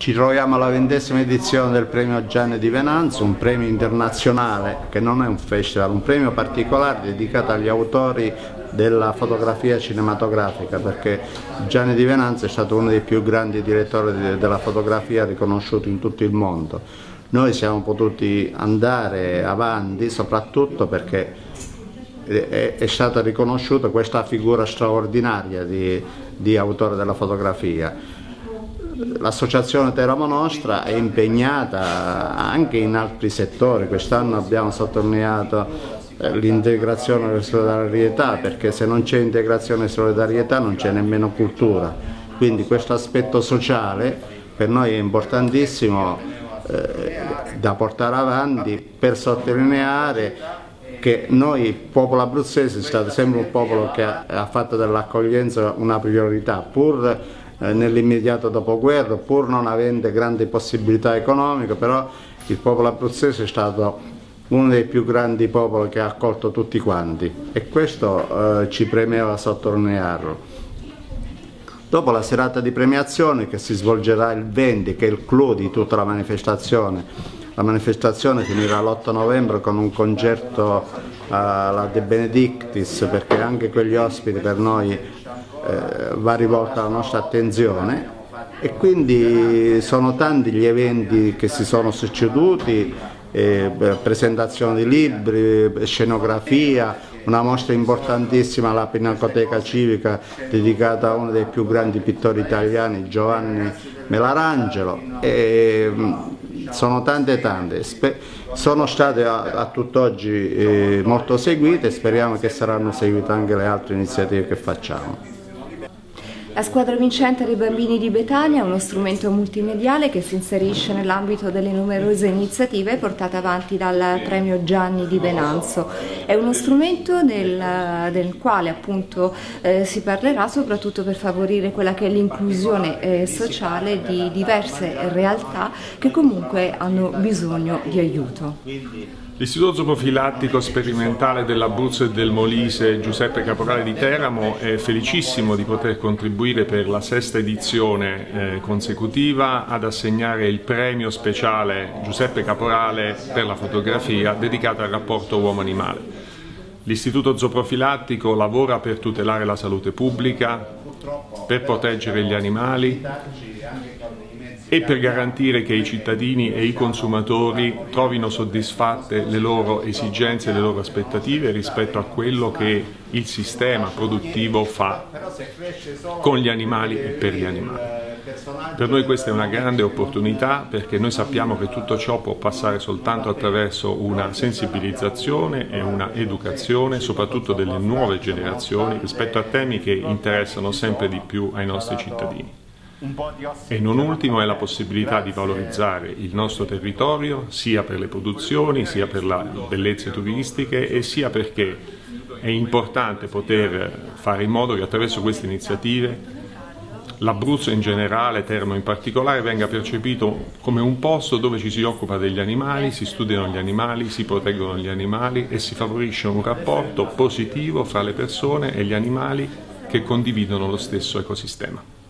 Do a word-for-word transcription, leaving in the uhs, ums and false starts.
Ci troviamo alla ventesima edizione del premio Gianni di Venanzo, un premio internazionale che non è un festival, un premio particolare dedicato agli autori della fotografia cinematografica, perché Gianni di Venanzo è stato uno dei più grandi direttori della fotografia riconosciuto in tutto il mondo. Noi siamo potuti andare avanti soprattutto perché è, è stata riconosciuta questa figura straordinaria di, di autore della fotografia. L'associazione Teramo Nostra è impegnata anche in altri settori. Quest'anno abbiamo sottolineato l'integrazione e la solidarietà, perché se non c'è integrazione e solidarietà non c'è nemmeno cultura. Quindi questo aspetto sociale per noi è importantissimo eh, da portare avanti, per sottolineare che noi, popolo abruzzese, è stato sempre un popolo che ha, ha fatto dell'accoglienza una priorità, pur nell'immediato dopoguerra, pur non avendo grandi possibilità economiche, però il popolo abruzzese è stato uno dei più grandi popoli che ha accolto tutti quanti, e questo eh, ci premeva sottolinearlo. Dopo la serata di premiazione che si svolgerà il venti, che è il clou di tutta la manifestazione, la manifestazione finirà l'otto novembre con un concerto alla De Benedictis, perché anche quegli ospiti per noi Eh, va rivolta la nostra attenzione, e quindi sono tanti gli eventi che si sono succeduti, eh, presentazione di libri, scenografia, una mostra importantissima alla Pinacoteca Civica dedicata a uno dei più grandi pittori italiani, Giovanni Melarangelo, e sono tante tante, sono state a, a tutt'oggi eh, molto seguite, e speriamo che saranno seguite anche le altre iniziative che facciamo. La squadra vincente dei Bambini di Betania è uno strumento multimediale che si inserisce nell'ambito delle numerose iniziative portate avanti dal premio Gianni di Venanzo. È uno strumento del, del quale appunto eh, si parlerà soprattutto per favorire quella che è l'inclusione eh, sociale di diverse realtà che comunque hanno bisogno di aiuto. L'Istituto Zooprofilattico Sperimentale dell'Abruzzo e del Molise Giuseppe Caporale di Teramo è felicissimo di poter contribuire per la sesta edizione eh, consecutiva ad assegnare il premio speciale Giuseppe Caporale per la fotografia dedicato al rapporto uomo-animale. L'Istituto Zooprofilattico lavora per tutelare la salute pubblica, per proteggere gli animali e per garantire che i cittadini e i consumatori trovino soddisfatte le loro esigenze e le loro aspettative rispetto a quello che il sistema produttivo fa con gli animali e per gli animali. Per noi questa è una grande opportunità, perché noi sappiamo che tutto ciò può passare soltanto attraverso una sensibilizzazione e una educazione, soprattutto delle nuove generazioni, rispetto a temi che interessano sempre di più ai nostri cittadini. E non ultimo è la possibilità di valorizzare il nostro territorio sia per le produzioni, sia per le bellezze turistiche, e sia perché è importante poter fare in modo che attraverso queste iniziative l'Abruzzo in generale, Teramo in particolare, venga percepito come un posto dove ci si occupa degli animali, si studiano gli animali, si proteggono gli animali e si favorisce un rapporto positivo fra le persone e gli animali che condividono lo stesso ecosistema.